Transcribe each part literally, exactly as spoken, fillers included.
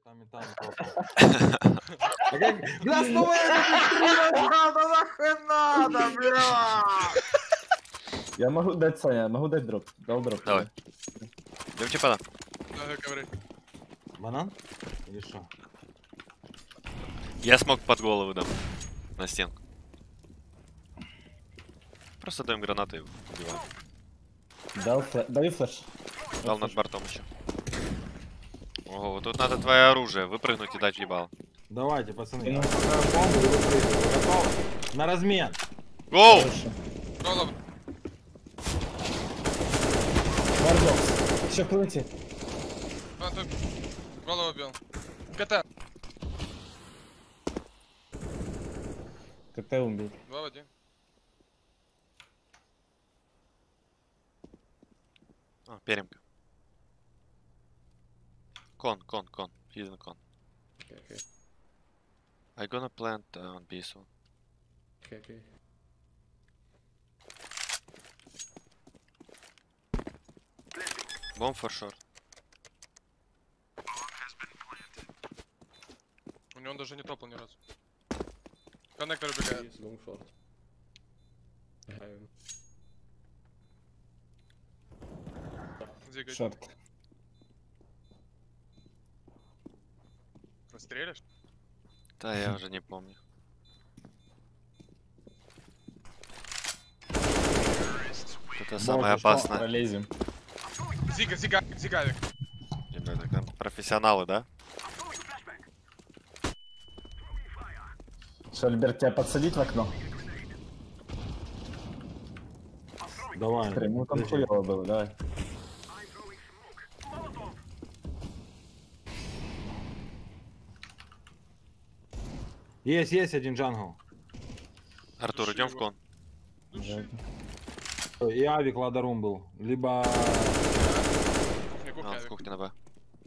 там и там Да снова надо, нахуй надо, бля! Я могу дать, Саня, я могу дать дроп. Дал дроп. Давай. Идемте банан. Давай, говори. Банан? Или что? Я смог под голову дам. На стенку. Просто даем гранаты и убиваем. Дал флеш. Даю флеш. Дал над бортом еще. Ого, вот тут надо твое оружие выпрыгнуть и дать ебал. Давайте, пацаны. Я поставил бомбу и выпрыгиваю. Вы готовы? На размен. Гоу! Голову. Варбокс. Еще плывите. А, ты голову убил. КТ. КТ убил. Два в один. А, перемка. Кон, кон, кон. Hidden con. Okay, okay. I gonna plant uh, on B soon. Okay, okay. Bomb for sure. У него он даже не топал ни разу. Коннектор убегает. He's long short. Um, Двигай. Шорт. Прострелишь? Да, я уже не помню. Это самое опасное. Пролезем. Зига, зига, зигавик. Ребята, там профессионалы, да? Что, Альберт, тебя подсадить в окно? Давай. Ну там хуёво было, давай. Есть, есть один джангл. Артур, идем в кон. И авик ладарум был. Либо... А, в кухне на Б.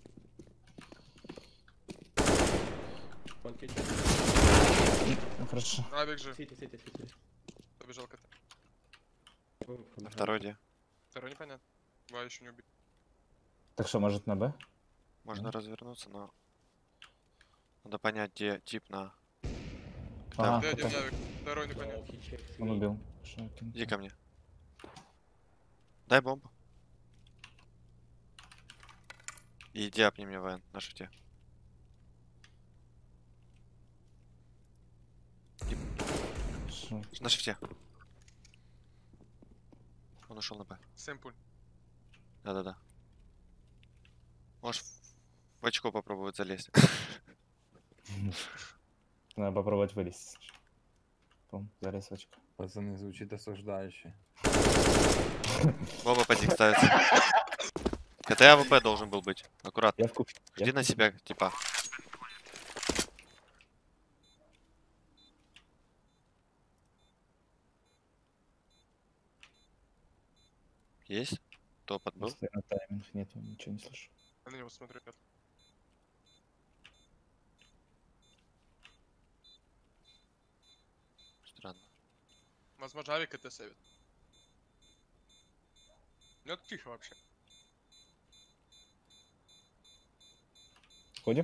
one kid. Ну, хорошо. Авик же. City, city, city. Побежал КТ. Oh, from На behind. второй где? Второй непонятно. Два еще не убит. Так что, может на Б? Можно развернуться, но... Надо понять, где тип на... Ага, Где один КТ. авик? Второй Oh, непонятно. he checked Он me. убил. Шокин. Иди ко мне. Дай бомбу. И иди апни мне ВН на шифте. Шо? На шифте. Он ушел на Б. Сэмпуль. Да-да-да. Можешь в очко попробовать залезть. Надо попробовать вылезть. Пом, залез в очко. Пацаны, звучит осуждающе. Боба подик ставится. Это АВП должен был быть. Аккуратно. Я в кухне. Я Жди в на кухне. себя, типа. Есть? Топот был? Просто на тайминг нет, ничего не слышу. Я на него смотрю. Петр. Странно. Возможно, авик КТ сейвит. Ну это тихо вообще. Ходим?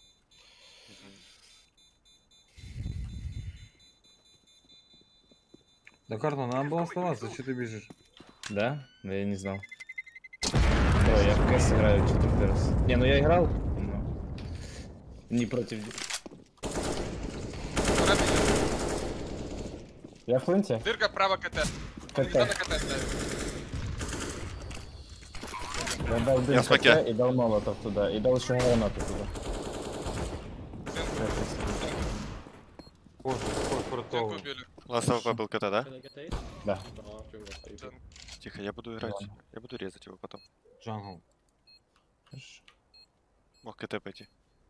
Да, Картон, надо было оставаться, что ты бежишь? Да? Да я не знал. Ой, я в КС играю четвертый раз. Не, ну я играл, но не против. Я в флинте? Дырка право КТ. КТ. Никто на КТ ставит. Я дал дым Я в смоке. КТ и дал молотов туда. И дал еще гранату туда. Позже, Стенку фруктовый. убили. Ласт АВП был КТ, да? Can I get eight? Да. No, I was eight. Стенку. Тихо, я буду играть. Ладно. Я буду резать его потом. Джангл. Хорошо. Мог КТ пойти.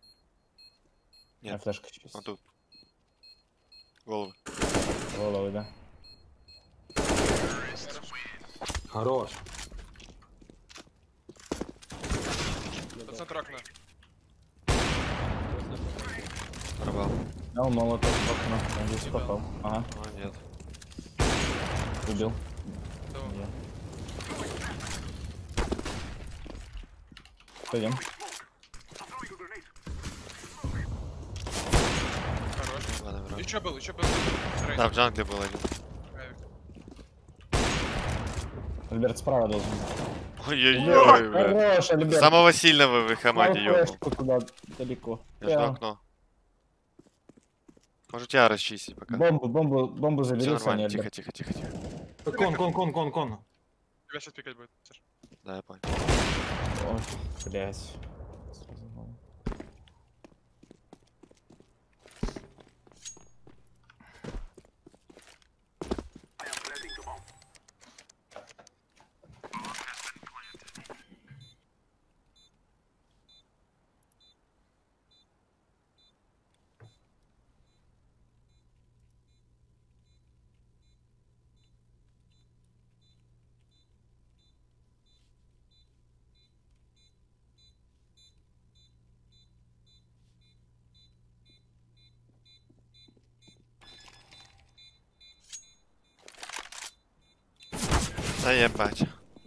А Нет, флешка через. он тут. Головы. Головы, да. Хорош. До центра окна. Пробал. Дал молотов в окно. Надеюсь, попал. Ага, О, нет. убил. Давай. Я. Пойдем. Еще был, еще был. Да, в джангле был один. Альберт справа должен. Ой-ой-ой, бля. Хорош, Альберт. Самого сильного в их команде, Слава ёбнул. флешку туда далеко. Я жду Я. окно. Может тебя расчистить пока. Бомбу, бомбу, бомбу Все забери, Саня, нормально, тихо, Альберт. тихо, тихо, тихо. Кон, кон, кон, кон, кон. Тебя сейчас пикать будет, Саш. Да, я понял. Ой, блядь. Сразу мало. Да ебать.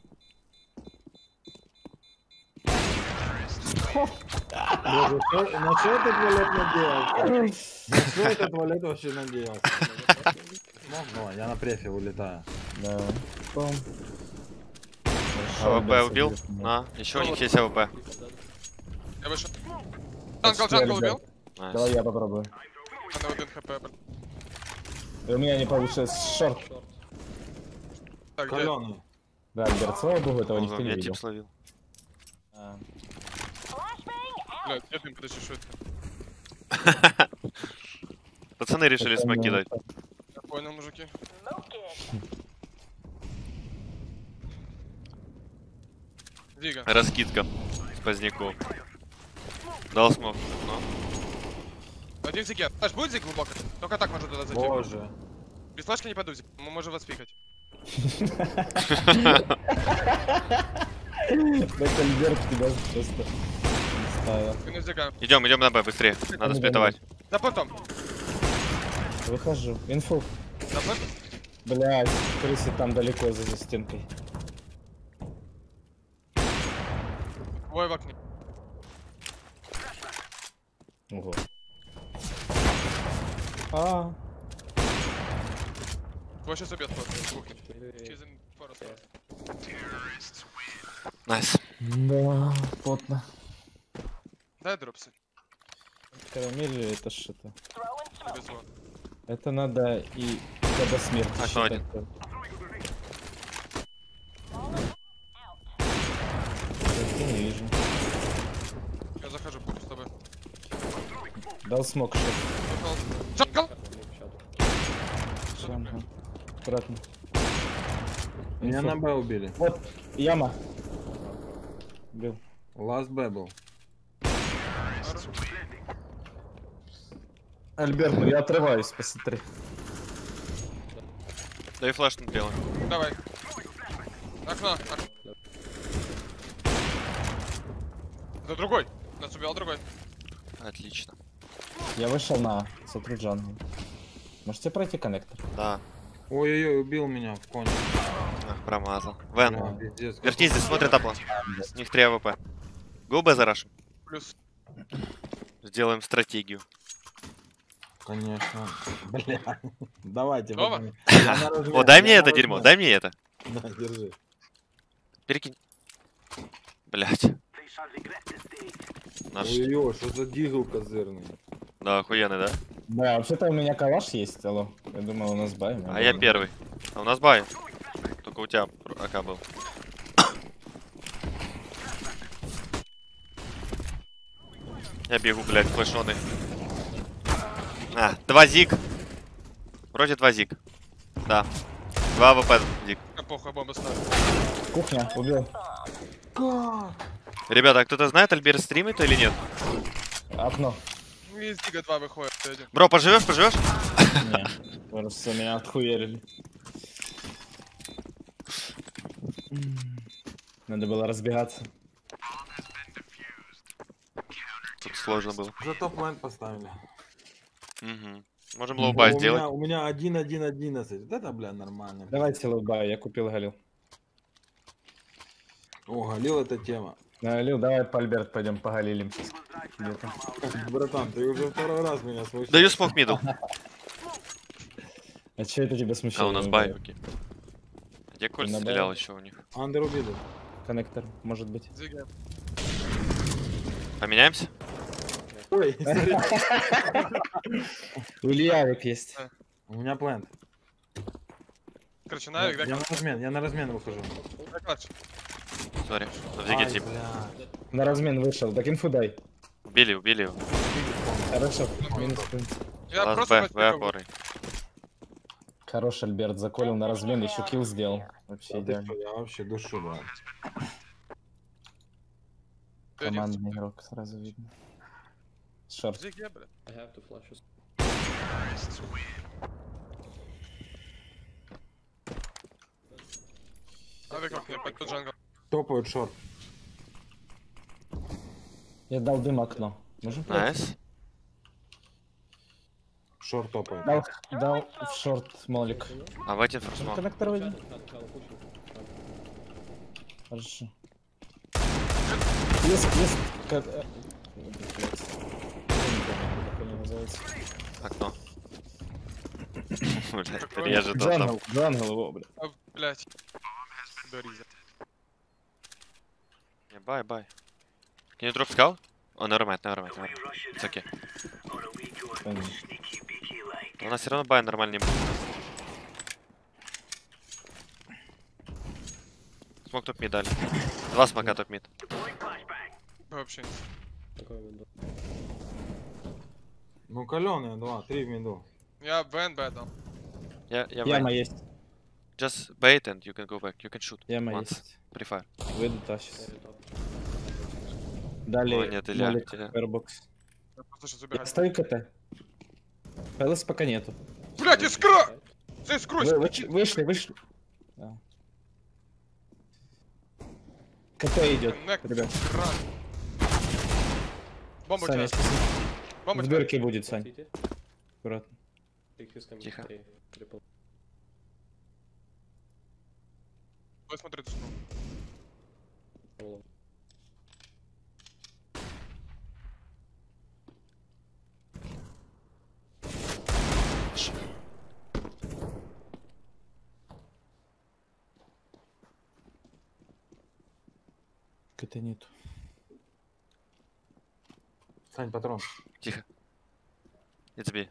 Боже, что- на что этот туалет надеялся? На что этот туалет вообще надеялся? Ну, давай, я на префе улетаю. Да. Бом. АВП убил? На, еще у них есть АВП. Я вышел. Джангл, джангл убил. Найс. Давай я попробую. Она один хп, блин. И у меня не получилось. Шорт. Так, где? Каленый. Да, Альберт, слава богу, этого Ого, никто не меня видел. тип словил. А, Блядь, где ты, подожди, что это? Пацаны решили это смоки не- дать. Я понял, мужики. Дига. Раскидка с поздняков. Дал смог. Ну. Один зиге. Саш, будет зиг глубоко? Только так можно туда зайти. Боже. Без флешки не пойду, зиг. Мы можем вас пикать. Так Альберт тебя просто не ставил. Минус зига. Идем, идем на Б, быстрее. Надо сплитовать. За понтом. Выхожу. Инфу. За понтом. Блядь, крысы там далеко за, за стенкой. Двое в окне. Ого. А, Твой сейчас убьет просто. из кухни. Через форест. Найс. да, плотно. Дай дропсы. Карамель это что-то. Повезло. Это надо и до смерти Окно считать. один. Я не вижу. Я захожу с тобой. Дал смог что. Джангл! Ага. Аккуратно. Меня Инфу. на Б убили. Вот, яма. Бил. Last Б был. Альберт, ну я отрываюсь, посмотри. Дай флеш над белым. Давай. Окно. окно. Это другой. Нас убил другой. Отлично. Я вышел на сотру джангл. Можете пройти коннектор? Да. Ой-ой-ой, убил меня в коне. Ах, промазал. Бля, Вен. пиздец, как- Вернись здесь, смотрит аплан. У них три АВП. Го Б зарашим. Плюс. Сделаем стратегию. Конечно. Бля. Давайте. Готово? пацаны. Я на размен, О, дай я мне на это дерьмо, размен. дай мне это. На, держи. Перекинь. Блять. Наш. Ой-ой, что за дигл козырный. Да, охуенный, да? Да, вообще-то у меня калаш есть, алло. Я думал, у нас бай. А я первый. А у нас бай. Только у тебя АК был. Я бегу, блядь, флешоны. А, два зиг. Вроде два зиг. Да. Два АВП зиг. А похуй, бомба ставит. Кухня, убил. Ребята, а кто-то знает, Альберт стримит или нет? Окно. Ну, из Дига два выходит. Один. Бро, поживешь, поживешь? Не, просто меня отхуярили. Надо было разбегаться. Тут сложно было. Зато план поставили. Угу. Можем лоу-бай у сделать. Меня, у меня один один одиннадцать. Вот это, бля, нормально. Давайте лоу-бай, я купил галил. О, галил эта тема. Галил, давай по Альберт пойдем погалилим сейчас. Где-то. Братан, ты уже второй раз меня смущаешь. Даю смог мидл. А че это тебя смущает? А, у нас бай, окей. Где Коль На стрелял бай. еще у них? Андер убили. Коннектор, может быть. Зиги. Поменяемся? Ой, смотри. У Ильявик есть. У меня плент. Короче, Я, Навик, да, я на размен, я на размен выхожу. клатч. Сори. В зиге Ай, тип. бля. На размен вышел. Так инфу дай. Убили, убили его. Хорошо. Минус плент. Я Ласт просто Б, возьму Б его. опорой. Хорош, Альберт, заколил на размен, еще килл сделал. Вообще Да ты идеально. что, я вообще душу, да. Ты один. Командный игрок, сразу видно. Шорт. Зиги, блядь. I have to flash us. Навик окне, под под джангл. Топают шорт. Я дал дым окно. Можем пройти? Найс. Шорт топает. Дал, дал в шорт молик. А в эти форсмон. Коннектор возьми. Shadow, shadow, shadow pushing. Хорошо. Есть, есть. Как... э, блядь. Я не помню, как они называются. Окно. Блядь, режет он там. Джангл, джангл его, блядь. А, блядь. Бериза. Не, бай, бай. Can you drop scout? Oh, never mind, never mind, never mind. It's okay. Понятно. У нас все равно бай нормально не будет. Смог топ мид дали. Два смока топ мид. Вообще нет. Такой window. Ну, каленые два, три в миду. Я Б Б дал. Я, я Яма бай. есть. Just bait and you can go back. You can shoot. Яма once. есть. Pre-fire. Выйду тащится. Very top. Далее. Ой, нет, Илья, молик, Илья. фаербокс. Я просто сейчас Я убегаю. стою КТ. ПЛС пока нету. Блядь, искра! Ты скрой! Вы- вы- вышли, вышли. Да. КТ идет, Коннект. ребят. Кран. Бомба у Саня, тебя. спасибо. Бомба у В тебя. дырке будет, Сань. City. Аккуратно. Big fuse coming. Тихо. Three. Triple. Ой, смотри, ты что. All of КТ нету. Сань, патрон. Тихо. It's B.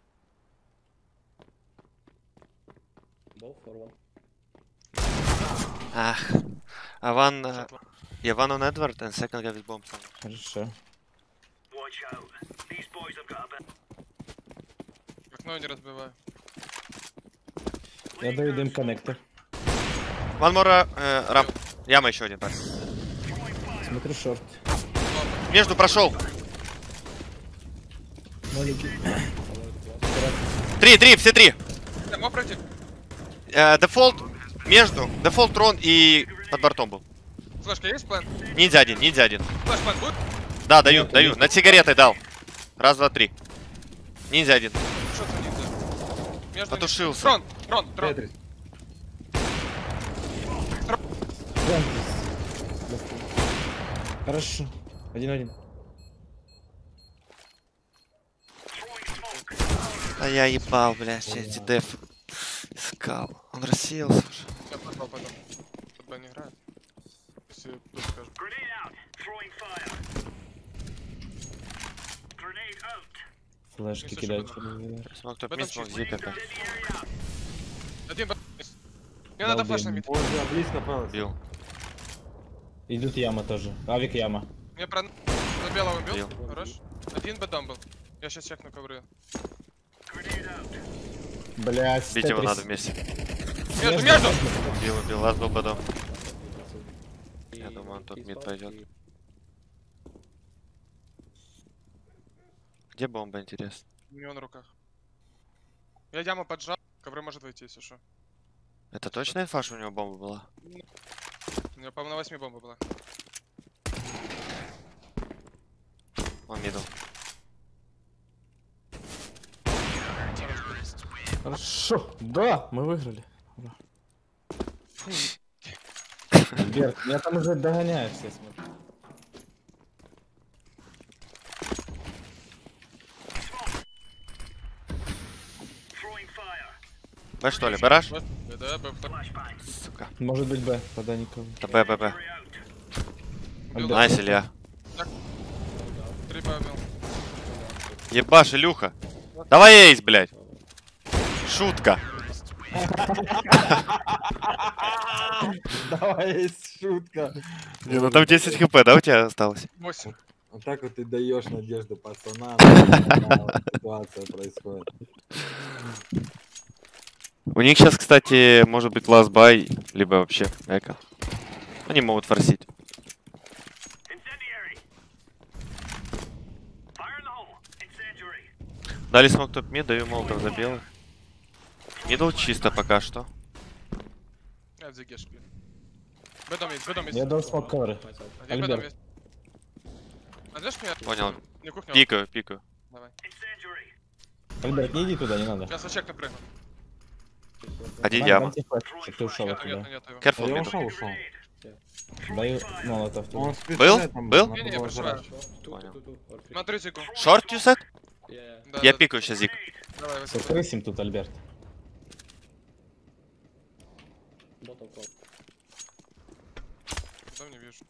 both or one. Ах. А one... uh, yeah, one on Edward and second guy with bomb. Хорошо. Окно не разбиваю. Я даю дым коннектор. One more uh, ramp. Яма еще один, парень. Смотрю шорт. Между прошел. Молики. Три, три, все три. Я мог пройти? Э, Дефолт между. Дефолт трон и под бортом был. Флешка есть план? Ниндзя один, ниндзя один. Флеш план будет? Да, даю, даю. Над сигаретой дал. Раз, два, три. Ниндзя один. Что ты ниндзя? Между Потушился. Трон, трон, трон. Тетрис. Хорошо. Один-один. А я ебал, блядь, все эти деф. Искал. Он рассеялся уже. Я попал потом. Тут Б не играет. Если тут скажу. Флешки Если кидают. что, Смог топ В мид, этом смог чуть- зик опять. Один Б. Мне надо флеш на мид. Ой, бля, близко палас. Бил. Идут яма тоже. Авик яма. Мне про... За белого убил. Бил. Хорош. Один Б дам был. Я сейчас чекну ковры. Блять. Бить его надо вместе. Между, между! Бил, убил, лаз был потом. He- Я думаю, он тут he's мид out, пойдет. he- Где бомба, интересно? У него на руках. Я яму поджал. Ковры может войти, если что. Это точно инфа, что у него бомба была? У меня, по-моему, на восьми бомба была. Он мидл. Хорошо. Да, мы выиграли. Ура. Берт, меня там уже догоняют все, смотри. Б что ли, Бараш? Да, Б. Сука. Может быть Б, пода никого. Да Б, Б, Б. Убил. Найс, Илья. Три Б убил. Ебаш, Илюха. Давай эйс, блядь. Шутка. Давай, есть шутка. Не, ну там десять хп, да, у тебя осталось? восемь. Вот так вот ты даешь надежду пацанам. Такая вот ситуация происходит. У них сейчас, кстати, может быть last buy, либо вообще эко. Они могут форсить. Дали смог топ мид, даю молотов за белых. Мидл чисто пока что. Я в зиге шли. Б дом есть, Б дом есть. Я дал смог ковры. Один Б дом Альберт. есть. Найдешь меня? Понял. Не кухню. Пикаю, пикаю. Давай. Альберт, не иди туда, не надо. Сейчас очек напрыгну. Один Надо яма. дать флэш, чтоб ты ушел Нету, нету, оттуда. нету его. Careful, Я middle. ушел, ушел. Даю молотов туда. Он с Был? пистолетом Был? надо Не-не, было пошла. жрать. Понял. Смотри зигу. Шорт, you said? Yeah. Да, Я да, пикаю сейчас, Зик. Давай, Все, возьми. крысим тут, Альберт. Bottom call. Потом не вижу.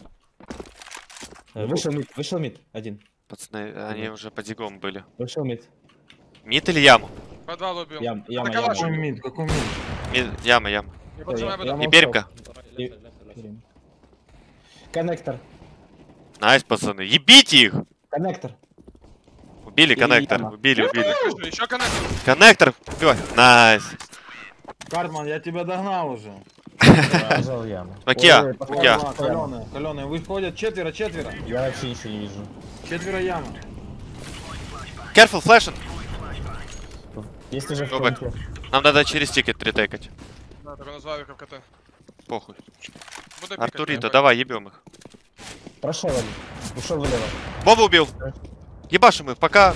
Э, Вышел мид, вышел мид. Один. Пацаны, они уже по дигом были. Вышел мид. Мид или яму? Подвал убил. Ям, яма, Это калаш. яма. Какой мид, какой мид? Мид, яма, яма. Я поджимаю Б Я дом. И молчал. беремка. Right, И- left side, left side, left side. Коннектор. Найс, пацаны. Ебите их! Коннектор. Убили И коннектор. яма. Убили, убили. Вижу, еще коннектор. Коннектор, убивай. Найс. Картман, я тебя догнал уже. Нажал яму. Смокья, Ой, смокья. Два, каленые, каленые. Выходят четверо, четверо. Я вообще ничего не вижу. Четверо яма. Careful, флешен. Если же в Робот. конце. Нам надо через тикет ретейкать. Да, только назвал их в КТ. Похуй. Буду пикать, Артурито, давай. давай, ебем их. Прошел один. Ушел влево. Боба убил. Ебашим их, пока.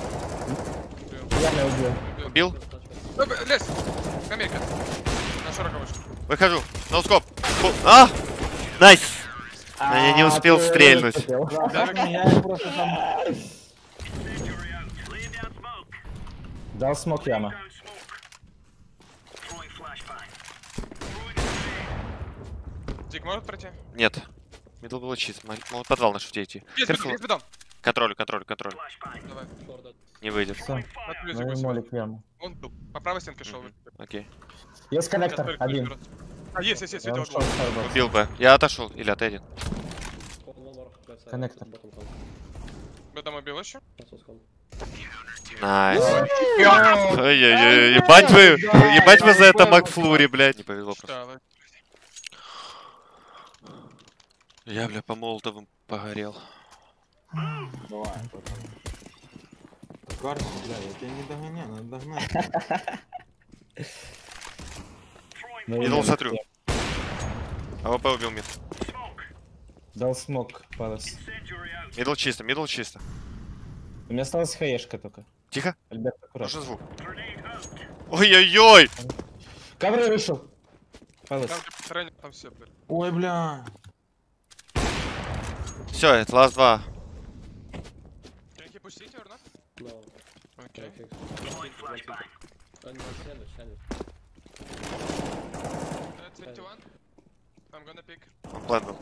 Я не убил. Убил. Ой, б- Лезь! Камейка. На широко вышел. Выхожу. Ноускоп. Бу- А! Найс. А я не успел стрельнуть. Да, я их просто там... Дал смог яма. Дик может пройти? Нет. Мидл было чисто. Мо- Могут подвал на шуте идти. Есть бедом, Careful. есть бедом. Контроль, контроль, контроль. Давай. Short dead. Не выйдешь. Все. Смотри, Ну зигу и себе. молик яму. Он был. По правой стенке шел. Мгм. Окей. Есть коннектор. Один. А, есть, есть, есть, Я видел ушел угол. в Starbucks. Убил бы. Я отошел. Или от один. Call one more left side. Коннектор. Bottom call. Бедом убил еще? Also call. Найс. Ой-ой-ой. Ебать вы. Ебать вы за это Макфлури, блядь. Не повезло просто. Да, да. Я, бля, по молотовым погорел. Давай, пацаны. Картман, бля, я тебя не догоняю, надо догнать. Ну, Мидл я- смотрю. АВП убил мид. Дал смог, Палас. Мидл чисто, мидл чисто. У меня осталась хаешка только. Тихо. Альберт, Нужен аккуратно. звук. Ой-ой-ой. Ковры вышел. Палас. Там типа тренер, там все, блядь. Ой, бля. Все, это ласт два. Can you push city or not? No. Окей. I think so. One city. Uh, no, sandwich, sandwich. Uh, twenty-one. I'm gonna pick. Он план был.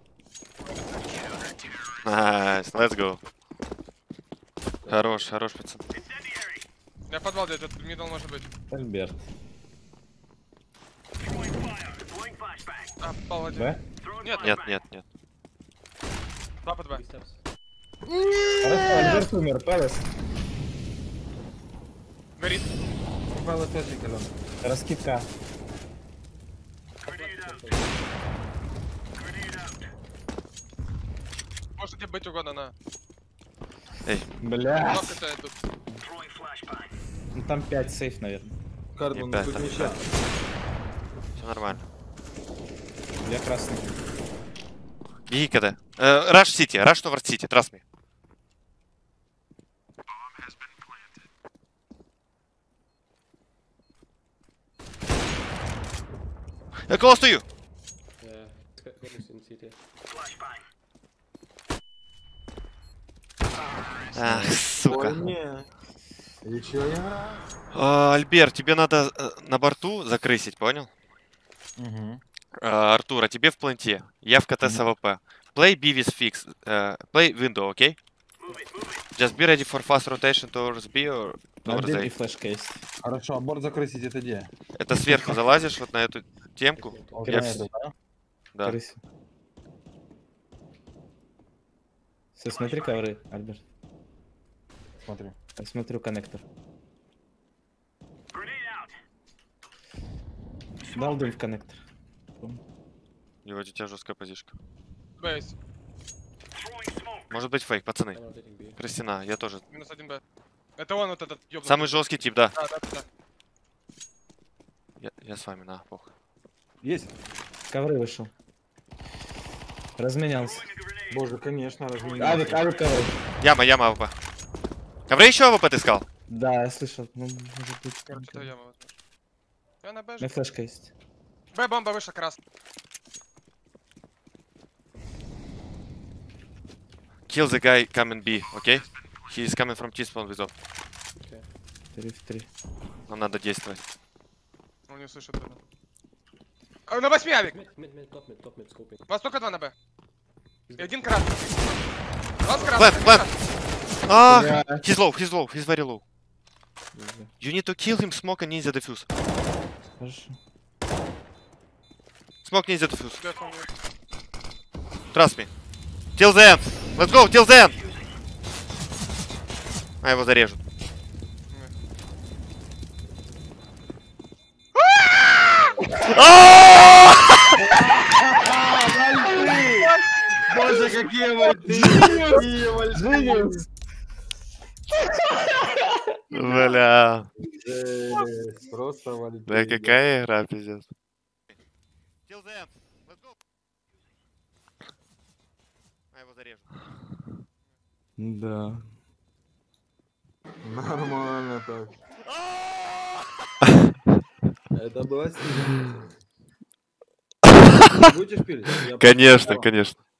Найс, let's go. Хорош, хорош, пацан. Я подвал где-то, мидл может быть. Альберт. А, попал один. Б? Нет, Нет, нет, нет. два по два. Three steps. Хорошо, Альберт умер, Палас. Горит. Попало тоже каленый. Раскидка. Можете быть угодно на. Бля. Кнопка стоит тут. Ну там пять сейф, наверное. Картман, Ебать, тут там мяча. Все нормально. Я красный. Беги когда. Раш Сити, Раш Товард Сити, trust me. Я close to you. Yeah. What is in city? Ах, Ой, сука. не. И чё я? А, Альберт, тебе надо э, на борту закрысить, понял? Угу. А, Артур, а тебе в планте. Я в КТ с АВП. Play B with fix. э, play window, окей? Just be ready for fast rotation towards B or На towards беге A. флешка есть. Хорошо, а борт закрысить это где? Это сверху залазишь вот на эту темку. Вот Я на вс- эту, да? Да. Крыси. Все, смотри ковры, Альберт. Смотри. Я смотрю коннектор. Дал дым в коннектор. И вот у тебя жесткая позишка. Бейс. Может быть фейк, пацаны. I'm rotating B. Кристина, я тоже. Минус один Б. Это он вот этот ёбнутый. Самый жесткий тип, да. Да, да, да. Я, я с вами, на, похуй. Есть? Ковры вышел. Разменялся. Боже, конечно, Авик, разменялся. авик ковры. Яма, яма АВП. Ковры еще АВП ты искал? Да, я слышал. Ну, может быть. Короче, это яма, возможно. Я на Б У же. меня флешка есть. Б, бомба вышла красная. Kill the guy coming B, окей? He is coming from T-spawn with op. Три в три. Нам надо действовать. Он не слышит Б. А, на восьми авик. Mid, mid, mid, top mid, top mid, scoping. Вас только два на Б. И один красный. Вас Plant, красный. один plant. красный. Ah, Yeah. he's low, he's low, he's very low. You need to kill him, smoke and ninja defuse. Хорошо. Smoke ninja defuse. Б, по-моему. Trust me. Till the end. Let's go, till the end. А, его зарежут. А! Боже, какие вольты! Какие вольты! Бля. Жесть, просто вольты. Да какая игра, пиздец. Till the end. Let's go. А, его зарежут. Да. Нормально так. Это было сильно. Будешь пилить? Я Конечно, просто- конечно.